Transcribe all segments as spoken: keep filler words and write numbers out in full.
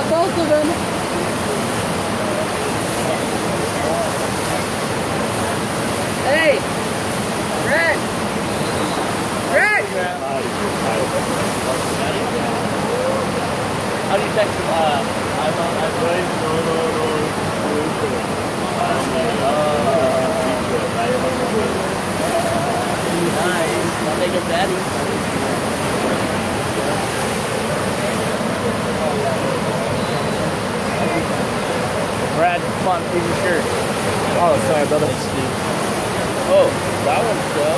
got both of them. Hey, Red. Red. How do you text him? Uh, I'm on. I'm going. No, no, no. Nice. I'll take his daddy. Brad, come on, leave your shirt. Oh, sorry, brother. Oh, that one's good.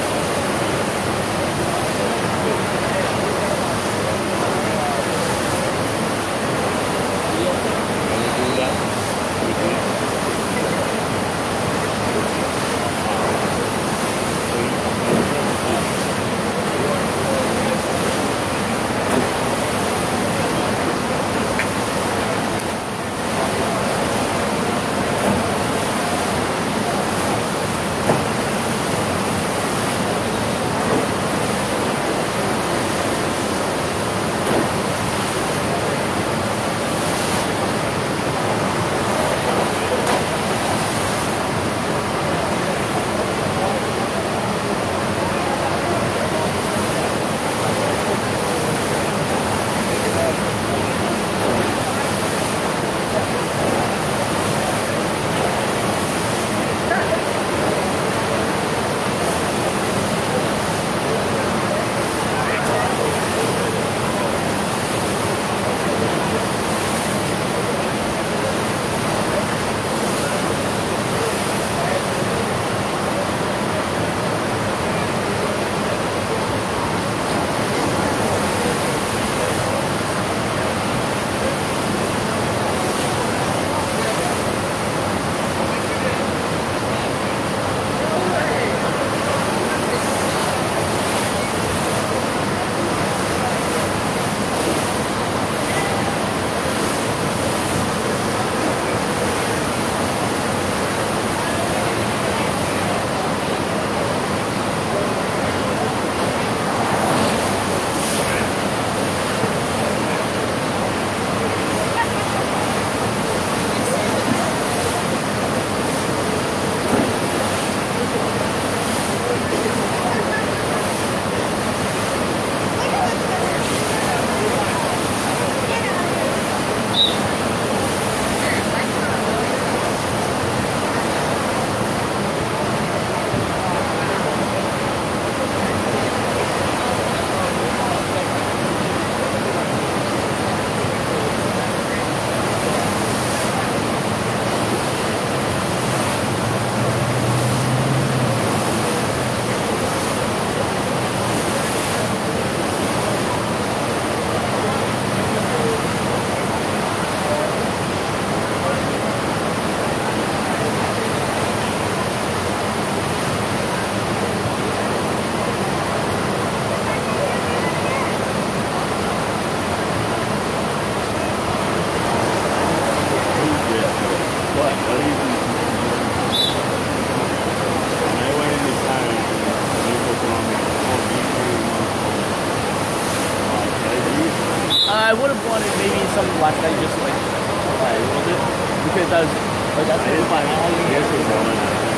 I would have wanted maybe some last night just like a little bit because I was like that's gonna be my yes or no.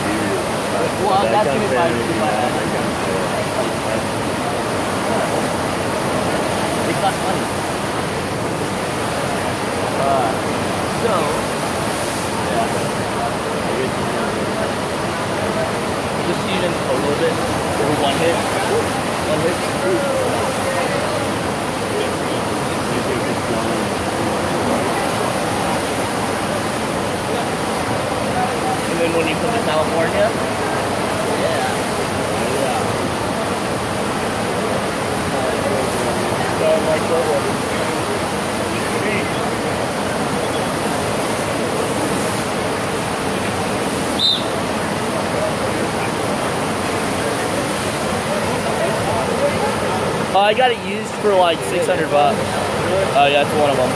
Well, that's gonna be my it's not funny. Uh, so yeah, just even a little bit or one hit, one hit. And then when you come to California, yeah, yeah. So I'm like, flowboarding. Uh, I got it used for like six hundred bucks. Oh, uh, yeah, that's one of them.